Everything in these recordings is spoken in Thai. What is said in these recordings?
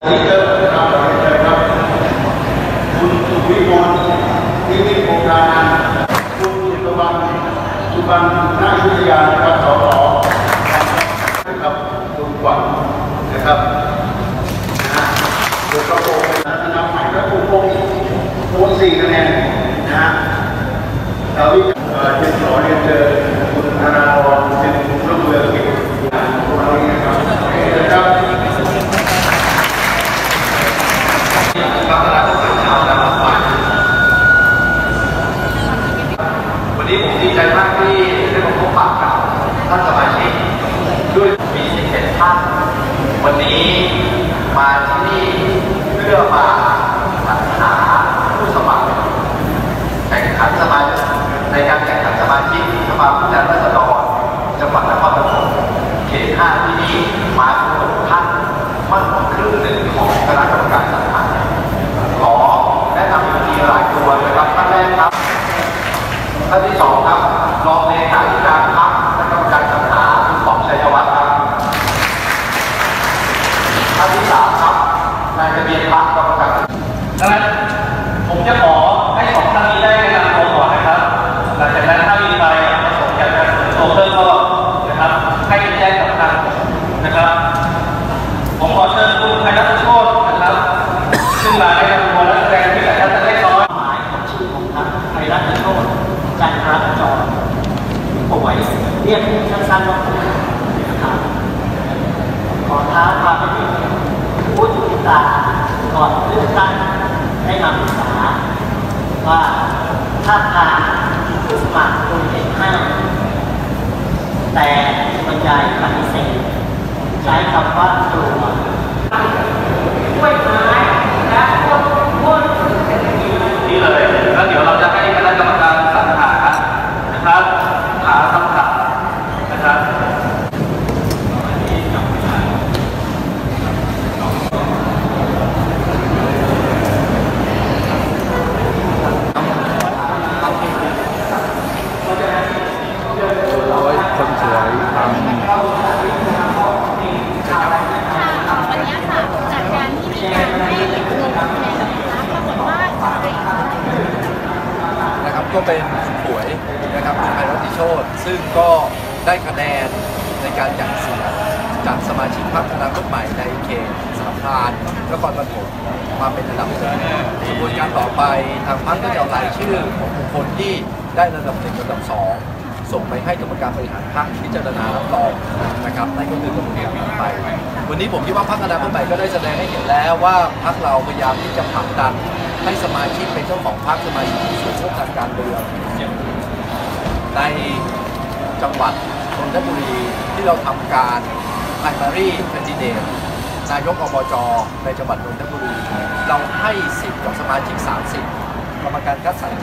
ที่เจอครับเจอครับคุณสุวิมลนิมิตโภคานันท์คุณสุวรรณนายุทธยานะครับสสนะครับคุณขวัญนะครับคุณกระโปรงนะครับนำใหม่และคุณพงศ์โน้ต4 คะแนนนะฮะเราที่จะขอเรียนเชิญคุณธนาพรเป็นผู้ร่วมมือกิจของเรานี้นะครับนะครับวันนี้ผมดีใจมากที่ได้มาพบปะกับท่านสมาชิกด้วยมี11 ท่านวันนี้มาที่นี่เพื่อมาสรรหาผู้สมัครแข่งขันสมาชิกในการแข่งขันสมาชิกสภาผู้แทนราษฎรจังหวัดนครปฐมเขต 5 ที่นี่มาทั้งหมดท่านมากกว่าครึ่งหนึ่งของคณะกรรมการสรรหาขอแนะนำทีหลายตัวนะครับท่านแรกครับท่านที่2ครับรองเลขาธิการพรรคคณะกรรมการสรรหาคุณป๋องชัยวัฒน์ครับท่านที่3ครับนายทะเบียนพรรคกรรมการดังนั้นผมจะขอให้2ท่านนี้ได้แนะนำตัวก่อนนะครับหลังจากนั้นถ้ามีใครประสงค์อยากจะเสนอตัวเพิ่มก็นะครับให้แจ้งกับทางนะครับผมขอเชิญคุณไพรัตน์โชตินะครับซึ่งมาในขบวนและแสดงที่หลายท่านจะได้น้อยหมายของชื่อของท่านไพรัตน์โชติจันทรจรป่วยเรียกสั้นๆว่าป่วยนะครับขอท้าความเป็นผู้ถือตาก่อนเลือกตั้งได้มาปรึกษาว่าถ้าผ่านผู้สมัครคนเขต 5แต่บรรยายปฏิเสธใช้คำว่ากลัวกล้วยไม้และพวกนี่เลยแล้วเดี๋ยวเราจะให้คณะกรรมการสรรหานะครับหาคำถามนะครับคนสวยทำวันนี้ค่ะจากการที่มีการให้ลงคะแนนนะคะปรากฏว่านะครับก็เป็นสวยนะครับไพรัตน์โชติซึ่งก็ได้คะแนนในการจัดเสียงจากสมาชิกพรรคอนาคตใหม่ในเขตสามพรานนครปฐมมาเป็นระดับหนึ่งกระบวนการต่อไปทางพรรคก็จะเอารายชื่อของบุคคลที่ได้ระดับ1ระดับ2ส่งไปให้กรรมการบริหารพรรคพิจารณารับรองนะครับนั่นก็คือกระบวนการต่อไปวันนี้ผมคิดว่าพรรคอนาคตใหม่ก็ได้แสดงให้เห็นแล้วว่าพรรคเราพยายามที่จะผลักดันให้สมาชิกเป็นเจ้าของพรรคสมาชิกมีส่วนร่วมทางการเมืองในจังหวัดนนทบุรีที่เราทำการ primary candidate นายกอบจในจังหวัดนนทบุรีเราให้สิทธิ์กับสมาชิก30กรรมการคัดสรร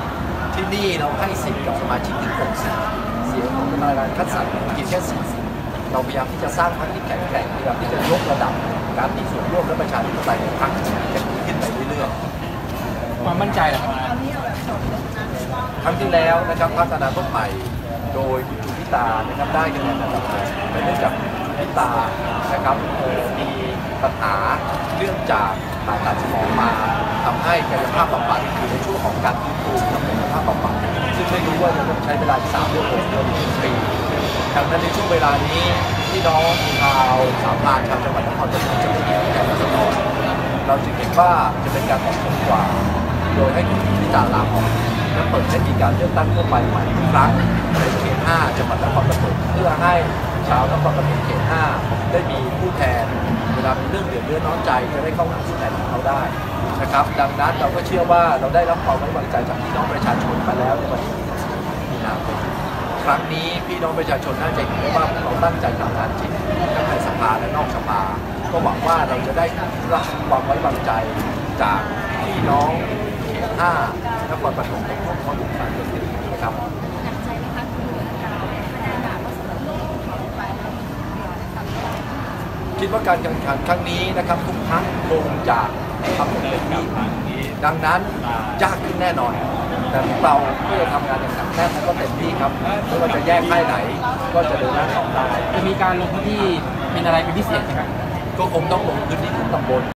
70ที่นี่เราให้สิทธิ์กับสมาชิกถึง60เสียงของกรรมการคัดสรรเพียงแค่40เราพยายามที่จะสร้างพรรคที่แข็งแกร่งพยายามที่จะยกระดับการมีส่วนร่วมและประชาธิปไตยของพรรคจะขึ้นไปเรื่อยๆความมั่นใจเหรอครับครั้งที่แล้วนะครับพรรคอนาคตใหม่โดยคุณชูพิตานะครับได้คะแนนอันดับ1เนื่องจากคุณพิตานะครับมีปัญหาเรื่องจากผ่าตัดสมองมาทำให้กายภาพบำบัดอยู่ในช่วงของการฟื้นฟูทำกายภาพบำบัดซึ่งไม่รู้ว่าจะต้องใช้เวลา3 เดือน6 เดือน1 ปีดังนั้นในช่วงเวลานี้พี่น้องชาวสามพรานชาวจังหวัดนครปฐมจะไม่มีแข่งราษฎรเราจึงเห็นว่าจะเป็นการเหมาะสมกว่าโดยให้คุณพิจารณาออกและเปิดให้มีการเลือกตั้งทั่วไปใหม่อีกครั้งในเขต 5 จังหวัดนครปฐมเพื่อให้ชาวนครปฐมเขต 5 ได้มีผู้แทนเวลามีเรื่องเดือดเนื้อร้อนใจจะได้เข้าหาผู้แทนของเขาได้นะครับดังนั้นเราก็เชื่อว่าเราได้รับความไว้วางใจจากพี่น้องประชาชนมาแล้วในวันที่24 มีนาคมครั้งนี้พี่น้องประชาชนน่าจะเห็นได้ว่าเราตั้งใจทำงานจริงทั้งในสภาและนอกสภาก็หวังว่าเราจะได้รับความไว้วางใจจากพี่น้องเขต 5 นครปฐมทุกคนทุกฝ่ายนะครับคิดว่าการแข่งขันครั้งนี้นะครับทุกพรรคคงจะทำเต็มที่ดังนั้นยากขึ้นแน่นอนแต่เราก็จะทำงานอย่างหนักแน่นและก็เต็มที่ครับไม่ว่าจะแยกค่ายไหนก็จะเดินหน้าต่อได้จะมีการลงพื้นที่เป็นอะไรเป็นพิเศษไหมครับก็คงต้องลงพื้นที่ทุกตำบล